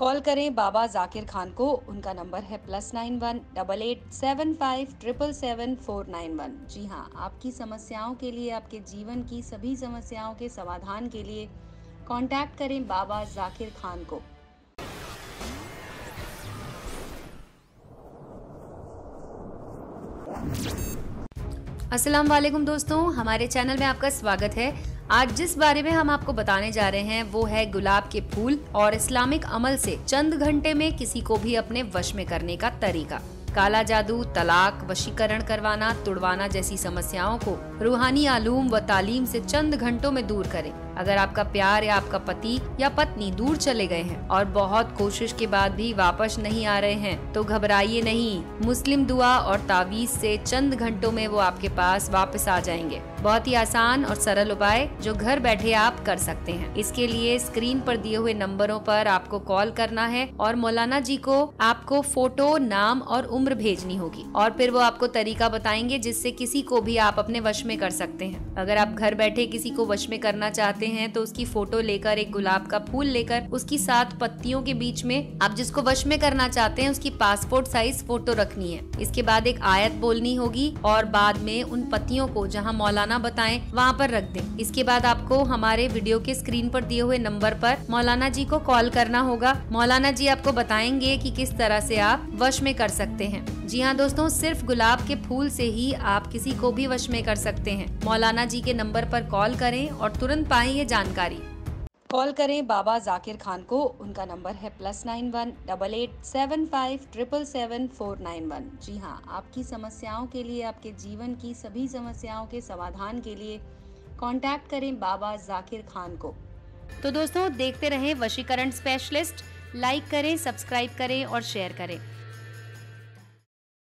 Call करें बाबा जाकिर खान को। उनका नंबर है +918875777491। जी हाँ, आपकी समस्याओं के लिए, आपके जीवन की सभी समस्याओं के समाधान के लिए कांटेक्ट करें बाबा जाकिर खान को। अस्सलाम वालेकुम दोस्तों, हमारे चैनल में आपका स्वागत है। आज जिस बारे में हम आपको बताने जा रहे हैं वो है गुलाब के फूल और इस्लामिक अमल से चंद घंटे में किसी को भी अपने वश में करने का तरीका। काला जादू, तलाक, वशीकरण करवाना, तुड़वाना जैसी समस्याओं को रूहानी आलूम व तालीम से चंद घंटों में दूर करें। अगर आपका प्यार या आपका पति या पत्नी दूर चले गए हैं और बहुत कोशिश के बाद भी वापस नहीं आ रहे हैं तो घबराइए नहीं। मुस्लिम दुआ और तावीज से चंद घंटों में वो आपके पास वापस आ जाएंगे। बहुत ही आसान और सरल उपाय जो घर बैठे आप कर सकते हैं। इसके लिए स्क्रीन पर दिए हुए नंबरों पर आपको कॉल करना है और मौलाना जी को आपको फोटो, नाम और उम्र भेजनी होगी और फिर वो आपको तरीका बताएंगे जिससे किसी को भी आप अपने वश में कर सकते हैं। अगर आप घर बैठे किसी को वश में करना चाहते हैं तो उसकी फोटो लेकर, एक गुलाब का फूल लेकर, उसकी 7 पत्तियों के बीच में आप जिसको वश में करना चाहते हैं उसकी पासपोर्ट साइज फोटो रखनी है। इसके बाद एक आयत बोलनी होगी और बाद में उन पत्तियों को जहां मौलाना बताएं वहां पर रख दें। इसके बाद आपको हमारे वीडियो के स्क्रीन पर दिए हुए नंबर पर मौलाना जी को कॉल करना होगा। मौलाना जी आपको बताएंगे कि किस तरह से आप वश में कर सकते हैं। जी हाँ दोस्तों, सिर्फ गुलाब के फूल से ही आप किसी को भी वश में कर सकते हैं। मौलाना जी के नंबर पर कॉल करें और तुरंत पाएं ये जानकारी। कॉल करें बाबा जाकिर खान को। उनका नंबर है +918875777491। जी हाँ, आपकी समस्याओं के लिए, आपके जीवन की सभी समस्याओं के समाधान के लिए कांटेक्ट करें बाबा जाकिर खान को। तो दोस्तों, देखते रहें वशीकरण स्पेशलिस्ट। लाइक करें, सब्सक्राइब करें और शेयर करें।